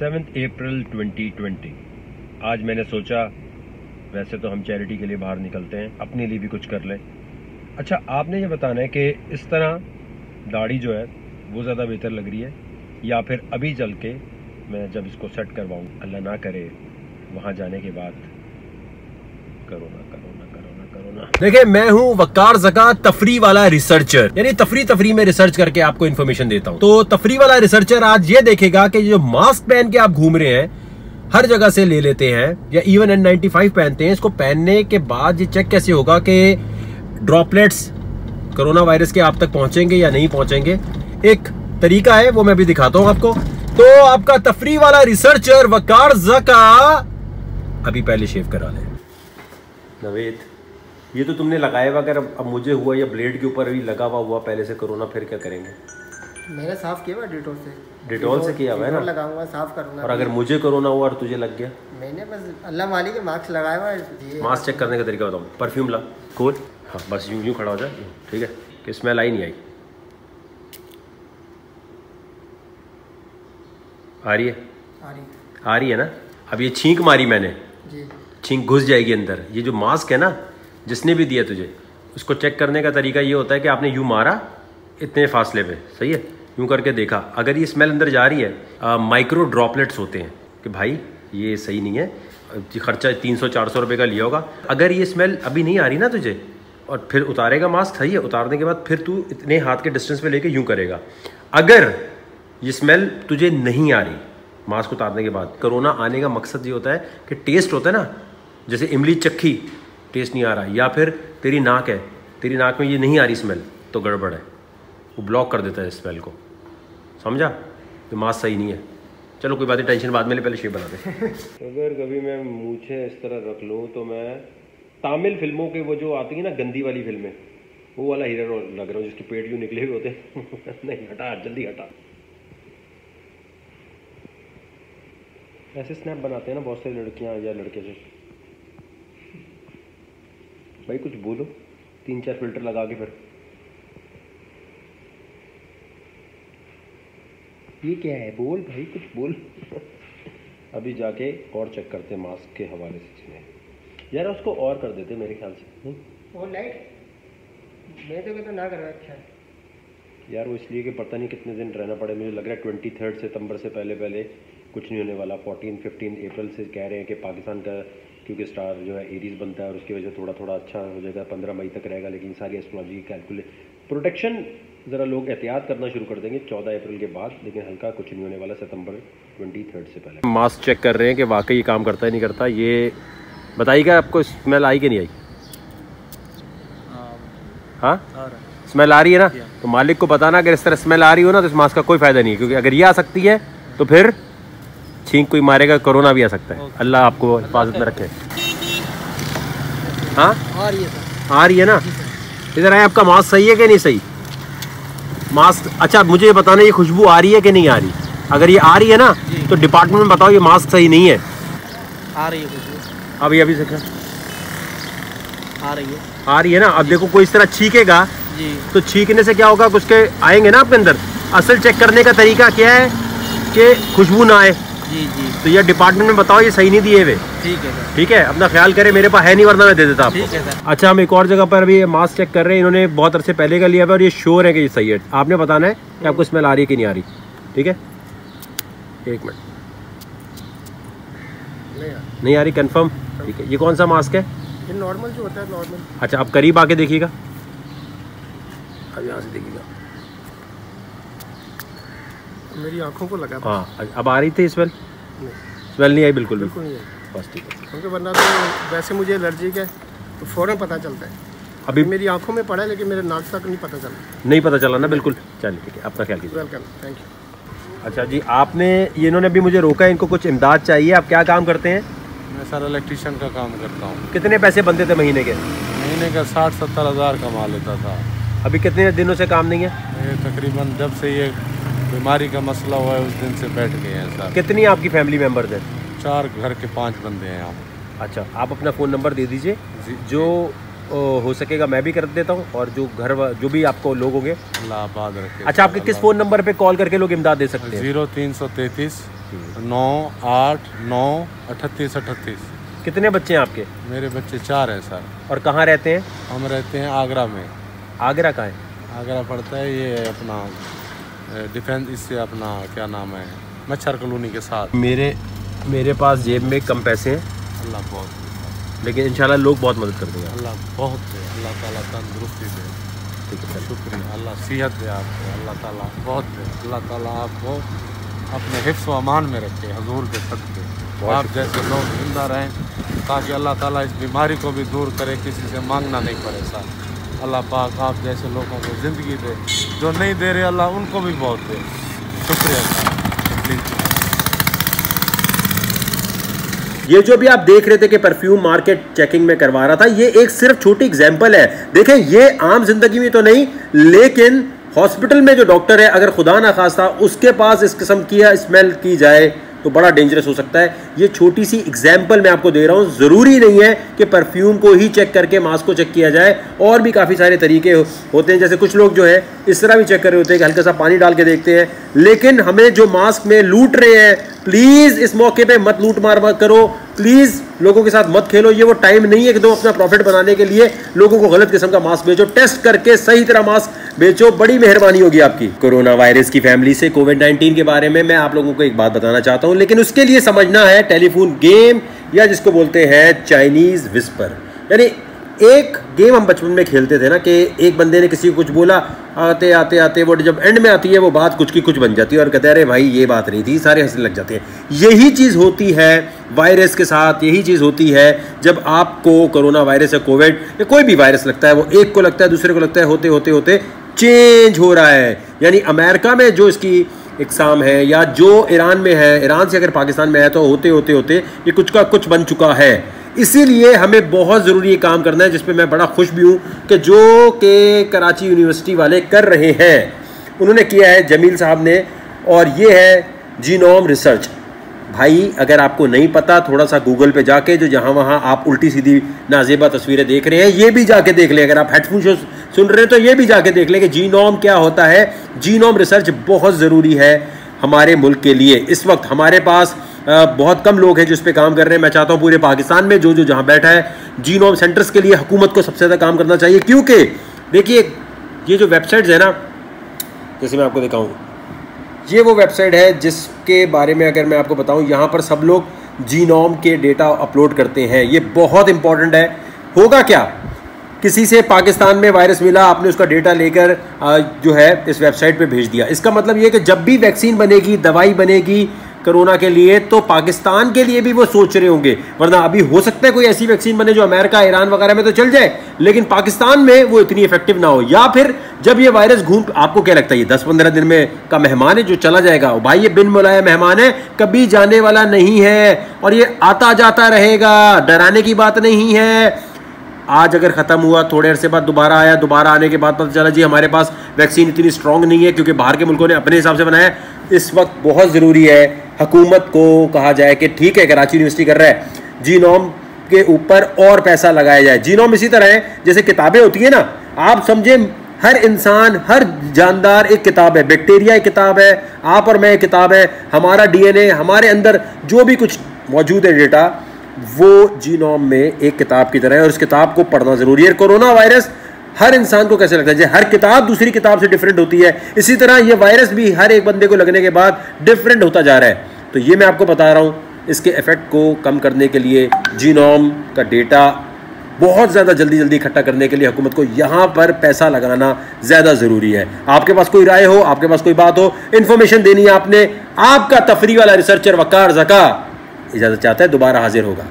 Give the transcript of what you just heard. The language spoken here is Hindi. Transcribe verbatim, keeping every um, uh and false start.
Seventh April twenty twenty. आज मैंने सोचा, वैसे तो हम चैरिटी के लिए बाहर निकलते हैं, अपने लिए भी कुछ कर लें। अच्छा, आपने ये बताना है कि इस तरह दाढ़ी जो है वो ज़्यादा बेहतर लग रही है या फिर अभी चल के मैं जब इसको सेट करवाऊँ, अल्लाह ना करे वहाँ जाने के बाद करोना करोना करोना करोना। देखिए, मैं हूँ वकार ज़का, तफरी वाला रिसर्चर, यानी तफरी तफरी में रिसर्च करके आपको इन्फॉर्मेशन देता हूँ। तो तफरी वाला रिसर्चर आज ये देखेगा कि जो मास्क पहन के आप घूम रहे हैं, हर जगह से ले लेते हैं या इवन एन नाइन्टी फाइव पहनते हैं, इसको पहनने के बाद ये चेक कैसे होगा कि ड्रॉपलेट्स कोरोना वायरस के आप तक पहुंचेंगे या नहीं पहुंचेंगे। एक तरीका है, वो मैं भी दिखाता हूं आपको। तो आपका तफरी वाला रिसर्चर वकार ज़का अभी पहले शेव करा ले। नवेद, ये तो तुमने लगाया हुआ, अगर अब मुझे हुआ या ब्लेड के ऊपर भी लगा हुआ हुआ पहले से कोरोना, फिर क्या करेंगे? मैंने साफ किया हुआ डिटोल से। डिटोल से किया हुआ है ना? लगाऊंगा, साफ करूंगा। और अगर मुझे कोरोना हुआ और तुझे लग गया? मैंने बस अल्लाह मालिक के मास्क लगाया हुआ है। मास्क चेक करने का तरीका बताऊँ। परफ्यूम ला, खोल, हाँ बस यूं यूं खड़ा हो जाए, ठीक है? कि स्मेल आई नहीं आई? आ रही है? आ रही आ रही है ना? अब ये छींक मारी मैंने जी, छींक घुस जाएगी अंदर। ये जो मास्क है ना, जिसने भी दिया तुझे, उसको चेक करने का तरीका ये होता है कि आपने यूं मारा इतने फासले पे, सही है? यूं करके देखा, अगर ये स्मेल अंदर जा रही है, माइक्रो ड्रॉपलेट्स होते हैं कि भाई ये सही नहीं है, खर्चा तीन सौ चार सौ रुपये का लिया होगा। अगर ये स्मेल अभी नहीं आ रही ना तुझे, और फिर उतारेगा मास्क, सही है? उतारने के बाद फिर तू इतने हाथ के डिस्टेंस पे लेके यूं करेगा। अगर ये स्मेल तुझे नहीं आ रही मास्क उतारने के बाद, कोरोना आने का मकसद ये होता है कि टेस्ट होता है ना, जैसे इमली चक्की, टेस्ट नहीं आ रहा, या फिर तेरी नाक है, तेरी नाक में ये नहीं आ रही स्मेल, तो गड़बड़ है, वो ब्लॉक कर देता है स्मेल को, समझा? तो मास्क सही नहीं है। चलो कोई बात नहीं, टेंशन बाद में, पहले शेप बना दे। अगर कभी मैं मूछें इस तरह रख लूँ तो मैं तामिल फिल्मों के वो जो आती है ना गंदी वाली फिल्में, वो वाला हीरो लग रहा हूँ, जिसके पेट यूँ निकले हुए होते हैं। नहीं, हटा, जल्दी हटा। ऐसे स्नैप बनाते हैं ना बहुत सारी लड़कियां या लड़के से। भाई कुछ बोलो, तीन चार फिल्टर लगा के फिर। ये क्या है? बोल भाई, कुछ बोल। अभी जाके और चेक करते हैं मास्क के हवाले से। यार उसको और कर देते मेरे ख्याल से। वो लाइट मैं तो कहता ना करवा, अच्छा यार वो इसलिए कि पता नहीं कितने दिन रहना पड़े। मुझे लग रहा है ट्वेंटी थर्ड सितंबर से पहले पहले कुछ नहीं होने वाला। फोर्टीन फिफ्टीन अप्रैल से कह रहे हैं कि पाकिस्तान का, क्योंकि स्टार जो है एरीज बनता है और उसकी वजह से थोड़ा थोड़ा अच्छा हो जाएगा, पंद्रह मई तक रहेगा। लेकिन सारी एस्ट्रोलॉजी की कैलकुलेट प्रोटेक्शन ज़रा लोग एहतियात करना शुरू कर देंगे चौदह अप्रैल के बाद, लेकिन हल्का कुछ नहीं होने वाला सितंबर ट्वेंटी थर्ड से पहले। मास्क चेक कर रहे हैं कि वाकई ये काम करता है नहीं करता। ये बताइएगा, आपको स्मेल आई कि नहीं आई? हाँ, स्मेल आ रही है ना? तो मालिक को बताना, अगर इस तरह स्मेल आ रही हो ना तो इस मास्क का कोई फ़ायदा नहीं है, क्योंकि अगर ये आ सकती है तो फिर छींक कोई मारेगा, कोरोना भी आ सकता है। अल्लाह आपको हिफाजत में रखे। हाँ, आ रही है सर, आ रही है ना? इधर आए, आपका मास्क सही है कि नहीं सही? मास्क, अच्छा मुझे ये बताना, ये खुशबू आ रही है कि नहीं आ रही? अगर ये आ रही है ना तो डिपार्टमेंट में बताओ ये मास्क सही नहीं है। आ रही है खुशबू, अभी अभी से आ रही है, आ रही है ना? अब देखो, कोई इस तरह छींकेगा जी, तो छींकने से क्या होगा, उसके आएंगे ना आपके अंदर। असल चेक करने का तरीका क्या है कि खुशबू ना आए। जी जी, तो ये डिपार्टमेंट में बताओ, ये सही नहीं दिए हुए। ठीक है सर, ठीक है, अपना ख्याल करें, मेरे पास है नहीं, वरना मैं दे देता आपको। ठीक है सर। अच्छा, हम एक और जगह पर अभी मास्क चेक कर रहे हैं, इन्होंने बहुत अरसे पहले का लिया हुआ और ये श्योर है कि ये सही है। आपने बताना है कि आपको स्मेल आ रही है कि नहीं आ रही। ठीक है, एक मिनट, नहीं आ रही, कंफर्म? ठीक है, ये कौन सा मास्क है? ये नॉर्मल जो होता है, नॉर्मल। अच्छा, अब करीब आके देखिएगा, अब यहाँ से देखिएगा। मेरी आंखों को लगा। हाँ, अब आ रही थी स्मेल? स्मेल नहीं आई बिल्कुल भी? बिल्कुल नहीं है, बस ठीक है। क्योंकि वरना तो वैसे मुझे एलर्जी है तो फ़ौरन पता चलता है। अभी मेरी आंखों में पड़ा है, लेकिन मेरे नाक तक नहीं पता चला। नहीं पता चला ना? बिल्कुल, चलिए ठीक है, अपना ख्याल कीजिए। Welcome, thank you. अच्छा जी, आपने, ये इन्होंने अभी मुझे रोका है, इनको कुछ इमदाद चाहिए। आप क्या काम करते हैं? मैं सर इलेक्ट्रिशियन का काम करता हूँ। कितने पैसे बनते थे महीने के? महीने का साठ सत्तर हज़ार कमा लेता था। अभी कितने दिनों से काम नहीं है? ये तकरीबन जब से ये बीमारी का मसला हुआ है उस दिन से बैठ गए हैं सर। कितनी आपकी फैमिली मेंबर्स हैं? चार घर के पांच बंदे हैं हम। अच्छा, आप अपना फ़ोन नंबर दे दीजिए, जो हो सकेगा मैं भी कर देता हूँ, और जो घर जो भी आपको लोग होंगे अल्लाह आबाद रखे। अच्छा, आपके किस फ़ोन नंबर पे कॉल करके लोग इमदाद दे सकते हैं? जीरो तीन सौ तैंतीस नौ आठ नौ अठतीस अठतीस। कितने बच्चे हैं आपके? मेरे बच्चे चार हैं सर। और कहाँ रहते हैं? हम रहते हैं आगरा में। आगरा कहाँ है? आगरा पड़ता है ये अपना डिफेंस, इससे अपना क्या नाम है, मच्छर कॉलोनी के साथ। मेरे मेरे पास जेब में कम पैसे हैं, अल्लाह बहुत, लेकिन इंशाल्लाह लोग बहुत मदद कर देंगे। अल्लाह बहुत दे, अल्लाह ताला तंदुरुस्ती दे। ठीक है, शुक्रिया, अल्लाह सेहत दे आपको, अल्लाह ताला बहुत दे, अल्लाह ताला आपको अपने हिफ्ज़ व अमान में रखे हजूर के सदक़े। आप जैसे लोग जिंदा रहें ताकि अल्लाह ताला इस बीमारी को भी दूर करे, किसी से मांगना नहीं पड़े साहब। अल्लाह पाक आप जैसे लोगों को ज़िंदगी दे, जो नहीं दे रहे अल्लाह उनको भी बहुत दे। शुक्रिया साहब। ये जो भी आप देख रहे थे कि परफ्यूम मार्केट चेकिंग में करवा रहा था, ये एक सिर्फ छोटी एग्जांपल है। देखें, ये आम जिंदगी में तो नहीं, लेकिन हॉस्पिटल में जो डॉक्टर है, अगर खुदा ना खास्ता उसके पास इस किस्म की स्मेल की जाए तो बड़ा डेंजरस हो सकता है। ये छोटी सी एग्जाम्पल मैं आपको दे रहा हूँ। ज़रूरी नहीं है कि परफ्यूम को ही चेक करके मास्क को चेक किया जाए, और भी काफ़ी सारे तरीके होते हैं। जैसे कुछ लोग जो है इस तरह भी चेक कर रहे होते हैं कि हल्का सा पानी डाल के देखते हैं। लेकिन हमें जो मास्क में लूट रहे हैं, प्लीज़ इस मौके पे मत लूट मार मत करो, प्लीज़ लोगों के साथ मत खेलो। ये वो टाइम नहीं है कि तुम अपना प्रॉफिट बनाने के लिए लोगों को गलत किस्म का मास्क बेचो। टेस्ट करके सही तरह मास्क बेचो, बड़ी मेहरबानी होगी आपकी। कोरोना वायरस की फैमिली से कोविड नाइन्टीन के बारे में मैं आप लोगों को एक बात बताना चाहता हूं, लेकिन उसके लिए समझना है टेलीफोन गेम, या जिसको बोलते हैं चाइनीज विस्पर। यानी एक गेम हम बचपन में खेलते थे ना कि एक बंदे ने किसी को कुछ बोला, आते आते आते वो जब एंड में आती है वो बात कुछ की कुछ बन जाती है और कहते हैं अरे भाई ये बात नहीं थी, सारे हंसने लग जाते हैं। यही चीज़ होती है वायरस के साथ, यही चीज़ होती है जब आपको कोरोना वायरस या कोविड या कोई भी वायरस लगता है। वो एक को लगता है, दूसरे को लगता है, होते होते होते चेंज हो रहा है। यानी अमेरिका में जो इसकी इकसाम है या जो ईरान में है, ईरान से अगर पाकिस्तान में है, तो होते होते होते ये कुछ का कुछ बन चुका है। इसीलिए हमें बहुत ज़रूरी ये काम करना है, जिसपे मैं बड़ा खुश भी हूँ कि जो कि कराची यूनिवर्सिटी वाले कर रहे हैं, उन्होंने किया है जमील साहब ने, और ये है जीनोम रिसर्च। भाई अगर आपको नहीं पता, थोड़ा सा गूगल पे जाके जो जहाँ वहाँ आप उल्टी सीधी नाजेबा तस्वीरें देख रहे हैं, ये भी जाके देख लें। अगर आप हेडफोन शो सुन रहे हैं तो ये भी जाके देख लें कि जीनोम क्या होता है। जीनोम रिसर्च बहुत ज़रूरी है हमारे मुल्क के लिए। इस वक्त हमारे पास आ, बहुत कम लोग हैं जो इस पर काम कर रहे हैं। मैं चाहता हूँ पूरे पाकिस्तान में जो जो जहाँ बैठा है, जीनोम सेंटर्स के लिए हुकूमत को सबसे ज़्यादा काम करना चाहिए। क्योंकि देखिए ये जो वेबसाइट्स है ना, जैसे मैं आपको दिखाऊँ, ये वो वेबसाइट है जिसके बारे में अगर मैं आपको बताऊं, यहाँ पर सब लोग जीनोम के डेटा अपलोड करते हैं। ये बहुत इंपॉर्टेंट है। होगा क्या, किसी से पाकिस्तान में वायरस मिला, आपने उसका डेटा लेकर जो है इस वेबसाइट पे भेज दिया। इसका मतलब ये कि जब भी वैक्सीन बनेगी, दवाई बनेगी कोरोना के लिए, तो पाकिस्तान के लिए भी वो सोच रहे होंगे। वरना अभी हो सकता है कोई ऐसी वैक्सीन बने जो अमेरिका, ईरान वगैरह में तो चल जाए, लेकिन पाकिस्तान में वो इतनी इफेक्टिव ना हो। या फिर जब ये वायरस घूम, आपको क्या लगता है ये दस पंद्रह दिन में का मेहमान है जो चला जाएगा? भाई ये बिन बुलाया मेहमान है, कभी जाने वाला नहीं है, और ये आता जाता रहेगा। डराने की बात नहीं है। आज अगर ख़त्म हुआ, थोड़े अरसे बाद दोबारा आया, दोबारा आने के बाद पता चला जी हमारे पास वैक्सीन इतनी स्ट्रॉन्ग नहीं है क्योंकि बाहर के मुल्कों ने अपने हिसाब से बनाया। इस वक्त बहुत ज़रूरी है हुकूमत को कहा जाए कि ठीक है, कराची यूनिवर्सिटी कर रहा है, जीनोम के ऊपर और पैसा लगाया जाए। जीनोम इसी तरह है जैसे किताबें होती है ना, आप समझे हर इंसान, हर जानदार एक किताब है। बैक्टीरिया एक किताब है, आप और मैं एक किताब है, हमारा डीएनए, हमारे अंदर जो भी कुछ मौजूद है डेटा, वो जीनोम में एक किताब की तरह है और उस किताब को पढ़ना ज़रूरी है। कोरोना वायरस हर इंसान को कैसे लगता है, जैसे हर किताब दूसरी किताब से डिफरेंट होती है, इसी तरह ये वायरस भी हर एक बंदे को लगने के बाद डिफरेंट होता जा रहा है। तो ये मैं आपको बता रहा हूँ, इसके इफेक्ट को कम करने के लिए जीनोम का डेटा बहुत ज़्यादा जल्दी जल्दी इकट्ठा करने के लिए हुकूमत को यहाँ पर पैसा लगाना ज़्यादा ज़रूरी है। आपके पास कोई राय हो, आपके पास कोई बात हो, इन्फॉर्मेशन देनी है आपने, आपका तफरी वाला रिसर्चर वकार ज़का इजाज़त चाहता है, दोबारा हाजिर होगा।